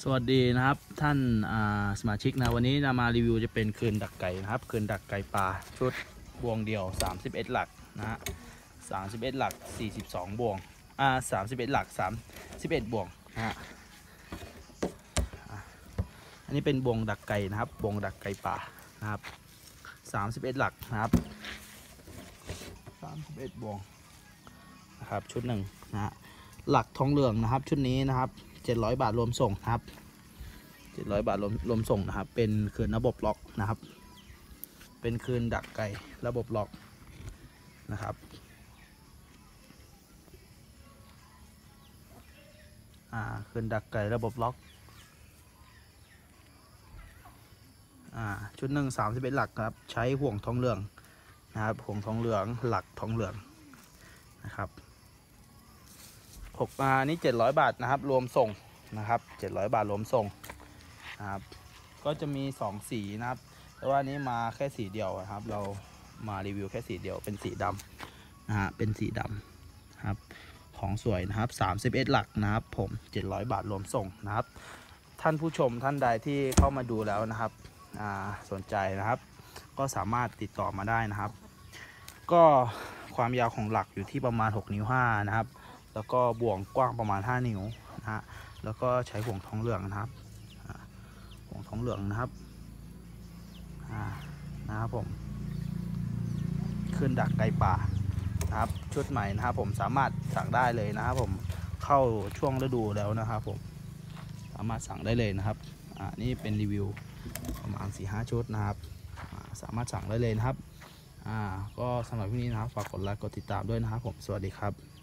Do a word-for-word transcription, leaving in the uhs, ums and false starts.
สวัสดีนะครับท่านสมาชิกนะวันนี้นำมารีวิวจะเป็นคืนดักไก่นะครับคืนดักไก่ปลาชุดบวงเดี่ยวสามสิบเอ็ดหลักนะฮะสามสิบเอ็ดหลักสี่สิบสองบวงอ่าสามสิบเอ็ดหลักสามสิบเอ็ดบวงนะฮะอันนี้เป็นบวงดักไก่นะครับบวงดักไก่ปลานะครับสามสิบเอ็ดหลักนะครับสามสิบเอ็ดบวงนะครับชุดหนึ่งนะฮะหลักทองเหลืองนะครับชุดนี้นะครับเจ็ดร้อยบาทรวมส่งนะครับเจ็ดร้อยบาทรวมรวมส่งนะครับเป็นคืนระบบล็อกนะครับเป็นคืนดักไก่ระบบล็อกนะครับอ่าคืนดักไก่ระบบล็อกอ่าชุดหนึ่งสามสิบเอ็ดหลักครับใช้ห่วงทองเหลืองนะครับห่วงทองเหลืองหลักทองเหลืองนะครับหกมานี่เจ็ดร้อยบาทนะครับรวมส่งนะครับเจ็ดร้อยบาทรวมส่งนะครับก็จะมีสองสีนะครับแต่ว่านี้มาแค่สีเดียวครับเรามารีวิวแค่สีเดียวเป็นสีดำนะฮะเป็นสีดำครับของสวยนะครับสามสิบเอ็ดหลักนะครับผมเจ็ดร้อยบาทรวมส่งนะครับท่านผู้ชมท่านใดที่เข้ามาดูแล้วนะครับอ่าสนใจนะครับก็สามารถติดต่อมาได้นะครับก็ความยาวของหลักอยู่ที่ประมาณหกนิ้วห้านะครับแล้วก็บ่วงกว้างประมาณห้านิ้วนะฮะแล้วก็ใช้ห่วงทองเหลืองนะครับห่วงทองเหลืองนะครับนะครับผมขึ้นดักไก่ป่านะครับชุดใหม่นะครับผมสามารถสั่งได้เลยนะครับผมเข้าช่วงฤดูแล้วนะครับผมสามารถสั่งได้เลยนะครับอ่านี่เป็นรีวิวประมาณ สี่ห้า ชุดนะครับสามารถสั่งได้เลยนะครับอ่าก็สำหรับที่นี้นะครับฝากกดไลค์กดติดตามด้วยนะครับผมสวัสดีครับ